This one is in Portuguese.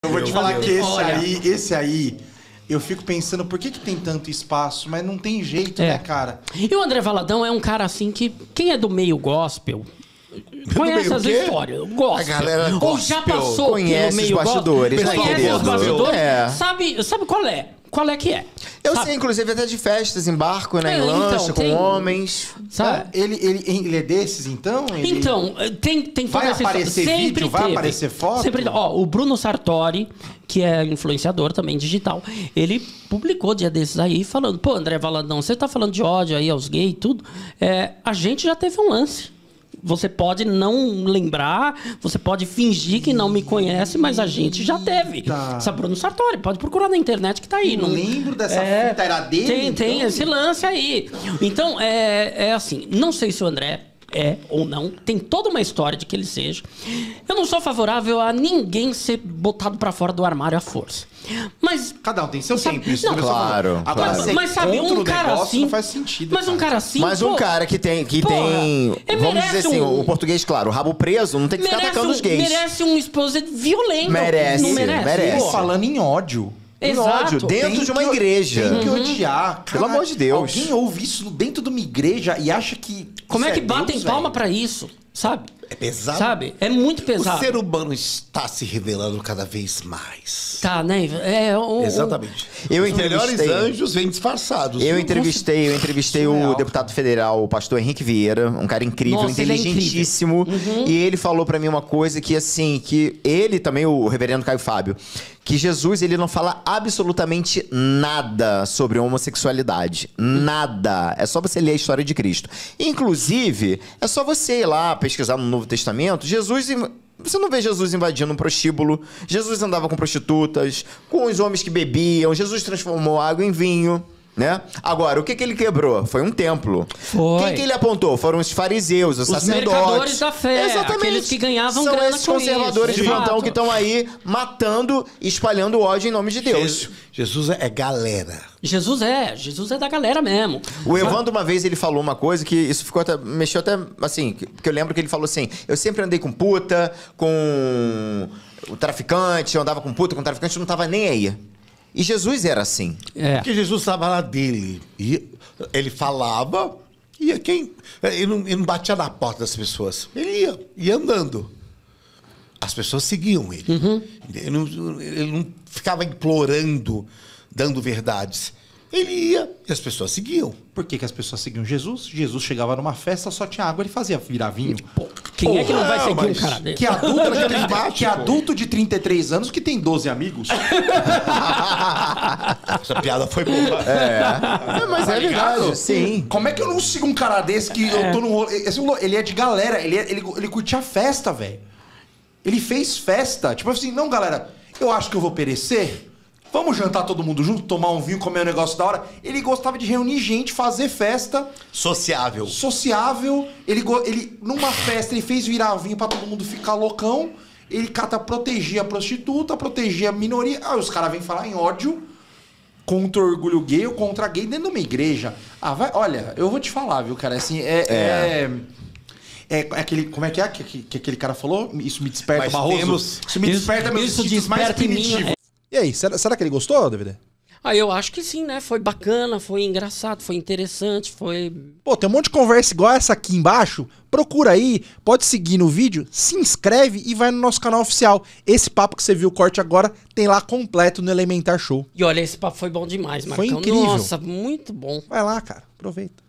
Eu vou te falar que Olha. esse aí, eu fico pensando, por que tem tanto espaço? Mas não tem jeito, né, cara? E o André Valadão é um cara assim que... Quem é do meio gospel... Conhece meio as o quê? histórias, gospel. A galera Ou já gospel passou conhece pelo meio os bastidores, gospel. né, Conhece querido? os bastidores. É. Sabe qual é? Qual é que é? Eu Sabe? sei, inclusive, até de festas em barco, né? É, Em lancha, então, com tem- homens. Sabe? Ele é desses, então? Ele... Então, tem toda Vai essa aparecer história. vídeo? Sempre Vai teve. aparecer foto? Sempre, ó, o Bruno Sartori, que é influenciador também digital, ele publicou dia desses aí falando, pô, André Valadão, você tá falando de ódio aí aos gays e tudo. A gente já teve um lance. Você pode não lembrar, você pode fingir que não me conhece, mas a gente já teve. Essa Bruno Sartori, pode procurar na internet que tá aí. Não lembro dessa fita, era dele? Tem então? esse lance aí. Então, é assim, não sei se o André é ou não, tem toda uma história de que ele seja. Eu não sou favorável a ninguém ser botado pra fora do armário à força. Mas... Cada um tem seu Sabe- tempo, isso não, também eu sou a favor. claro, Agora, claro. ser Mas sabe, contra um o cara negócio assim... não faz sentido. Mas um cara assim... Mas um pô, cara que tem, porra, ele vamos dizer merece assim, um- o português, claro, o rabo preso, não tem que ficar atacando os gays. merece um esposa violento. Merece, Não merece? merece. Pô. Falando em ódio. Em Exato. ódio, dentro Tem de uma que- igreja. Tem que odiar. Pelo amor de Deus. Alguém ouve isso dentro de uma igreja e acha que... Como é isso que batem Deus, palma velho? pra isso? Sabe? É pesado. Sabe? É muito O pesado. ser humano está se revelando cada vez mais. Tá, né? Exatamente. Eu Os melhores entrevistei- anjos vêm disfarçados. Eu Não entrevistei o Surreal, deputado federal, o pastor Henrique Vieira, um cara incrível, Nossa, ele é inteligentíssimo. E ele falou pra mim uma coisa que, assim, que ele também, o reverendo Caio Fábio, que Jesus, ele não fala absolutamente nada sobre homossexualidade. Nada. É só você ler a história de Cristo. Inclusive, é só você ir lá pesquisar no Novo Testamento. Você não vê Jesus invadindo um prostíbulo. Jesus andava com prostitutas, com os homens que bebiam. Jesus transformou água em vinho. Né? Agora, o que ele quebrou? Foi um templo. Foi. Quem que ele apontou? Foram os fariseus, os sacerdotes. mercadores da fé, Exatamente. aqueles que ganhavam São grana esses com conservadores isso, de plantão exato. que estão aí matando e espalhando ódio em nome de Deus. Jesus é galera. Jesus é da galera mesmo. O Evandro, uma vez, ele falou uma coisa que isso ficou até, mexeu até, assim, porque eu lembro que ele falou assim, eu sempre andei com puta, com o traficante, eu andava com puta, com traficante, eu não tava nem aí. E Jesus era assim. É. Porque Jesus estava lá dele. E ele falava, ia quem? Ele não batia na porta das pessoas. Ele ia andando. As pessoas seguiam ele. Ele não ficava implorando, dando verdades. Ele ia e as pessoas seguiam. Por que as pessoas seguiam Jesus? Jesus chegava numa festa, só tinha água, ele fazia virar vinho. Pô, quem é que não vai seguir um mas cara desse? Que adulto de 33 anos que tem 12 amigos. Essa piada foi boa. Mas é verdade, sim. Como é que eu não sigo um cara desse que eu tô no rolê? Ele é de galera, ele curtia festa, velho. Ele fez festa. Tipo assim, não, galera, eu acho que eu vou perecer. Vamos jantar todo mundo junto, tomar um vinho, comer um negócio da hora. Ele gostava de reunir gente, fazer festa. Sociável. Sociável. Numa festa, ele fez virar vinho pra todo mundo ficar loucão. Ele protegia a prostituta, protegia a minoria. Aí os caras vêm falar em ódio contra o orgulho gay ou contra gay dentro de uma igreja. Olha, eu vou te falar, viu, cara? Assim, aquele. Como é que aquele cara falou? Isso me desperta, Mas Barroso. Isso me desperta meus isso instintos mais desperta em mim, primitivos. E aí, será que ele gostou, DVD? Ah, eu acho que sim, né? Foi bacana, foi engraçado, foi interessante, foi... Pô, tem um monte de conversa igual essa aqui embaixo. Procura aí, pode seguir no vídeo, se inscreve e vai no nosso canal oficial. Esse papo que você viu o corte agora tem lá completo no Elementar Show. E olha, esse papo foi bom demais, Marcão. Foi incrível. Nossa, muito bom. Vai lá, cara, aproveita.